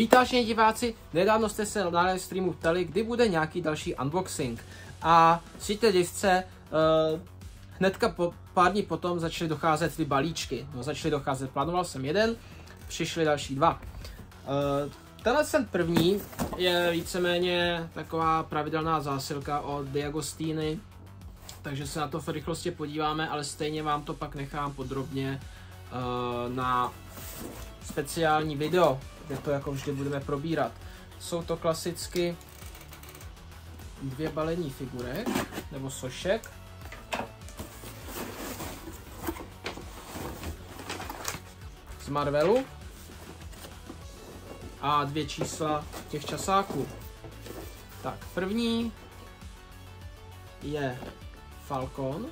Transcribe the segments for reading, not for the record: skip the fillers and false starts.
Vítážení diváci, nedávno jste se na live streamu ptali, kdy bude nějaký další unboxing. A přijďte disce, hnedka pár dní potom začaly docházet ty balíčky. No, začaly docházet, plánoval jsem jeden, přišly další dva. Tenhle ten první je víceméně taková pravidelná zásilka od Diagostiny, takže se na to v rychlosti podíváme, ale stejně vám to pak nechám podrobně na speciální video, kde to jako vždy budeme probírat. Jsou to klasicky dvě balení figurek, nebo sošek. Z Marvelu. A dvě čísla těch časáků. Tak, první je Falcon.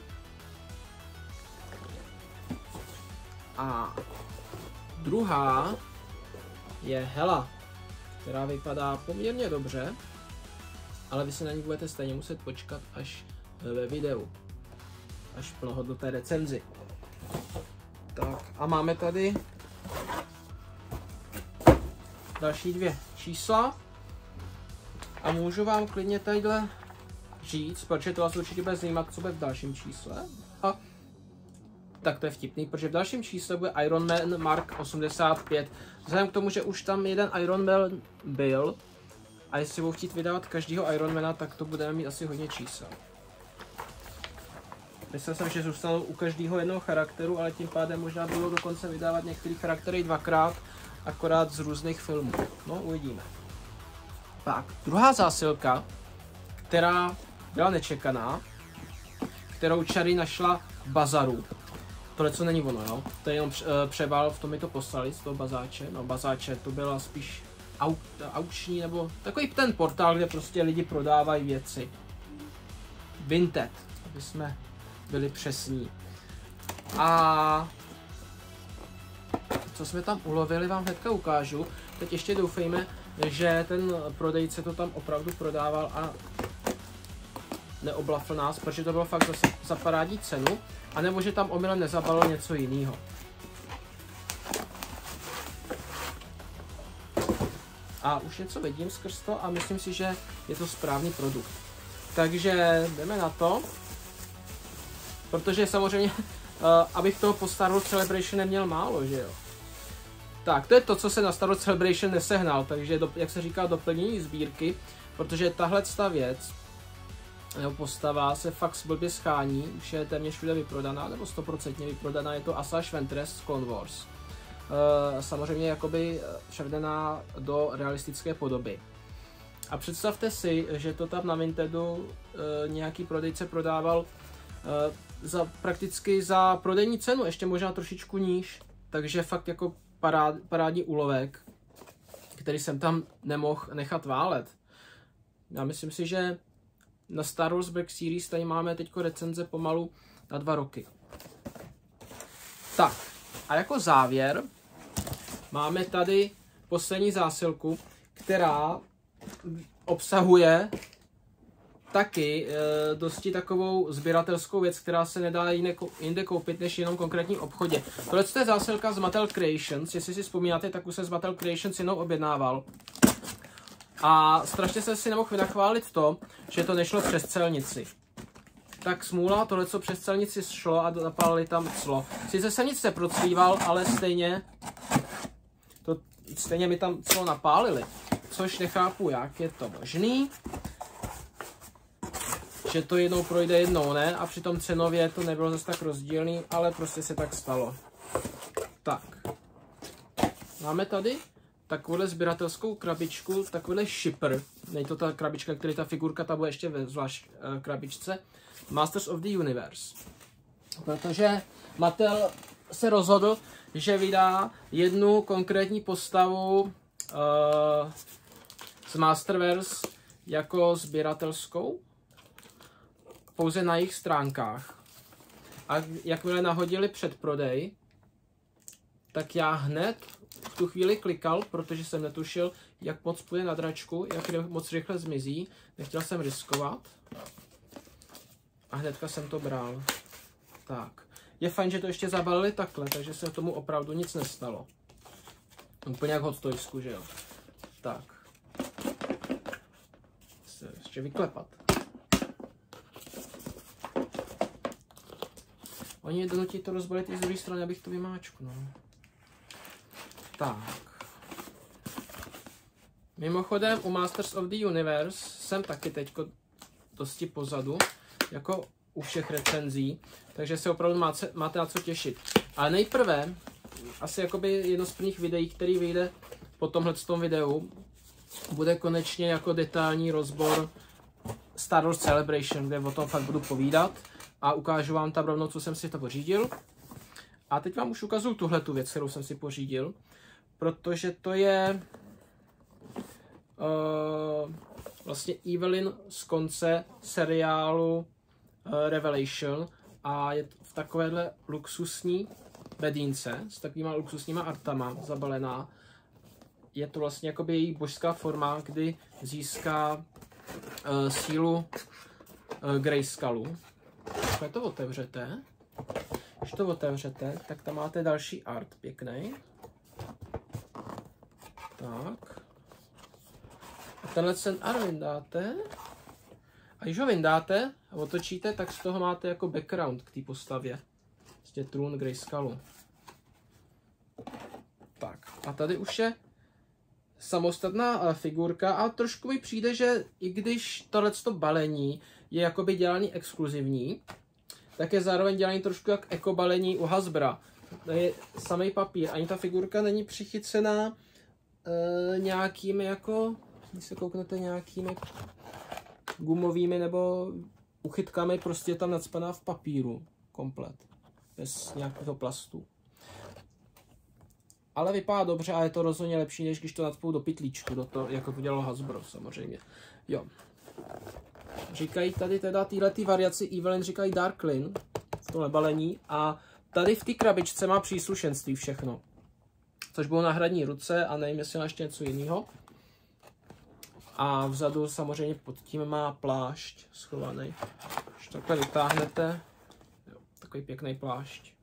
A druhá je Hela, která vypadá poměrně dobře, ale vy si na ní budete stejně muset počkat až ve videu, až v plnohodnotné recenzi. Tak a máme tady další dvě čísla a můžu vám klidně tadyhle říct, protože to vás určitě bude zajímat, co bude v dalším čísle. A tak to je vtipný, protože v dalším čísle bude Iron Man Mark 85. Vzhledem k tomu, že už tam jeden Iron Man byl a jestli budou chtít vydávat každého Ironmana, tak to budeme mít asi hodně čísel. Myslel jsem, že zůstanou u každého jednoho charakteru, ale tím pádem možná budou dokonce vydávat některé charaktery dvakrát, akorát z různých filmů. No, uvidíme. Tak, druhá zásilka, která byla nečekaná, kterou Cherry našla v bazaru. Tohle co není ono, jo? To je jenom převal, v tom mi to poslali z toho bazáče. No, bazáče to byla spíš aukční, nebo takový ten portál, kde prostě lidi prodávají věci. Vinted, aby jsme byli přesní. A co jsme tam ulovili, vám hnedka ukážu. Teď ještě doufejme, že ten prodejce to tam opravdu prodával a neoblafl nás, protože to bylo fakt zase za parádní cenu, anebo že tam omylem nezabalil něco jiného. A už něco vidím skrz to a myslím si, že je to správný produkt. Takže jdeme na to, protože samozřejmě, abych toho po Star Wars Celebration neměl málo, že jo. Tak, to je to, co se na Star Wars Celebration nesehnal, takže jak se říká, doplnění sbírky, protože tahle věc, nebo postava se fakt blbě schání, už je téměř všude vyprodaná, nebo 100% vyprodaná, je to Asajj Ventress z Clone Wars. Samozřejmě jakoby převedená do realistické podoby. A představte si, že to tam na Vintedu nějaký prodejce prodával prakticky za prodejní cenu, ještě možná trošičku níž, takže fakt jako parádní úlovek, který jsem tam nemohl nechat válet. Já myslím si, že na Star Wars Black Series tady máme teď recenze pomalu na 2 roky. Tak, a jako závěr máme tady poslední zásilku, která obsahuje taky dosti takovou sběratelskou věc, která se nedá jinde koupit než jenom v konkrétním obchodě. Tohle je zásilka z Mattel Creations, jestli si vzpomínáte, tak už jsem z Mattel Creations jednou objednával. A strašně jsem si nemohl vynachválit to, že to nešlo přes celnici. Tak smůla, tohle co přes celnici šlo a napálili tam clo. Sice jsem nic neproclíval, ale stejně mi tam clo napálili. Což nechápu, jak je to možný. Že to jednou projde, jednou ne, a přitom cenově to nebylo zase tak rozdílný, ale prostě se tak stalo. Tak. Máme tady takovouhle sběratelskou krabičku, takovýhle shipper. Není to ta krabička, který ta figurka, ta bude ještě ve zvlášť krabičce. Masters of the Universe. Protože Mattel se rozhodl, že vydá jednu konkrétní postavu z Masterverse jako sběratelskou. Pouze na jejich stránkách. A jakmile nahodili předprodej, tak já hned v tu chvíli klikal, protože jsem netušil, jak moc půjde na dračku, jak moc rychle zmizí. Nechtěl jsem riskovat. A hnedka jsem to bral. Tak. Je fajn, že to ještě zabalili takhle, takže se tomu opravdu nic nestalo. Úplně jak Hot Toysku, že jo. Tak. Se ještě vyklepat. Oni mě donutí to rozbalit i z druhé strany, abych to vymáčknul. Tak. Mimochodem u Masters of the Universe jsem taky teďko dosti pozadu, jako u všech recenzí, takže se opravdu máte na co těšit. Ale nejprve, asi jakoby jedno z prvních videí, který vyjde po tomhletom videu, bude konečně jako detailní rozbor Star Wars Celebration, kde o tom fakt budu povídat a ukážu vám tam rovnou, co jsem si to pořídil. A teď vám už ukazuju tuhletu věc, kterou jsem si pořídil, protože to je vlastně Evelyn z konce seriálu Revelation a je v takovéhle luxusní bedínce s takovýma luxusníma artama zabalená. Je to vlastně jakoby její božská forma, kdy získá sílu Grayskullu. Když to otevřete, tak tam máte další art pěkný. Tak. A tenhle ten art vyndáte. A když ho vyndáte a otočíte, tak z toho máte jako background k té postavě. Prostě trůn Grayskullu. Tak. A tady už je samostatná figurka a trošku mi přijde, že i když tohleto balení je jakoby dělaný exkluzivní, tak je zároveň dělaný trošku jak eko balení u Hasbra. To je samý papír, ani ta figurka není přichycená nějakými jako, když se kouknete, nějakými gumovými nebo uchytkami, prostě je tam nacpaná v papíru komplet, bez nějakého plastu. Ale vypadá dobře a je to rozhodně lepší, než když to nacpou do pytlíčku, do toho, jako to dělalo Hasbro samozřejmě. Jo. Říkají tady teda týhletý variaci Evelyn, říkají Darklyn v tomhle balení a tady v té krabičce má příslušenství všechno. Což bylo na hradní ruce a nevím, jestli má ještě něco jiného. A vzadu samozřejmě pod tím má plášť schovaný. Když takhle vytáhnete, jo, takový pěkný plášť.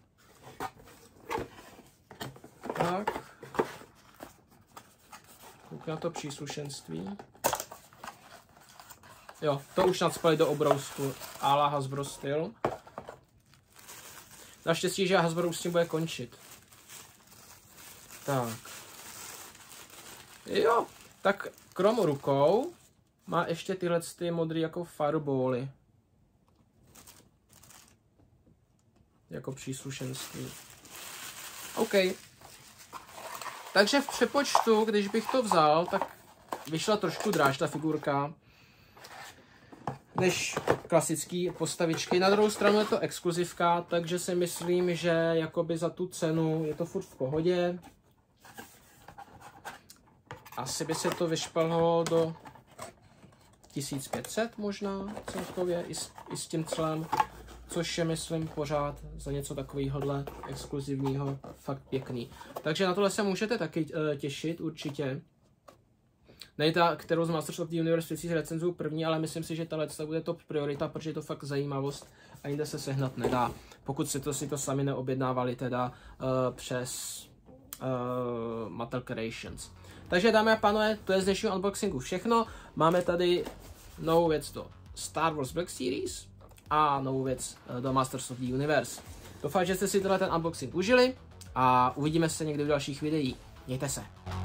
Tak. Kouk na to příslušenství. Jo, to už nacpali do obrousku à la Hasbro styl. Naštěstí, že Hasbro už s tím bude končit. Tak. Jo, tak krom rukou má ještě tyhle ty modrý jako firebally. Jako příslušenství. OK. Takže v přepočtu, když bych to vzal, tak vyšla trošku dráž ta figurka než klasický postavičky. Na druhou stranu je to exkluzivka, takže si myslím, že jakoby za tu cenu je to furt v pohodě. Asi by se to vyšplhlo do 1500 možná celkově i s tím celém, což je, myslím, pořád za něco takového exkluzivního fakt pěkný. Takže na tohle se můžete taky těšit určitě. Ne ta, kterou z Masters of the Universe si recenzuju první, ale myslím si, že tahle bude top priorita, protože je to fakt zajímavost a jinde se sehnat nedá. Pokud si to sami neobjednávali teda přes Mattel Creations. Takže dámy a pánové, to je z dnešního unboxingu všechno. Máme tady novou věc do Star Wars Black Series a novou věc do Masters of the Universe. Doufám, že jste si tenhle ten unboxing užili a uvidíme se někdy v dalších videích. Mějte se.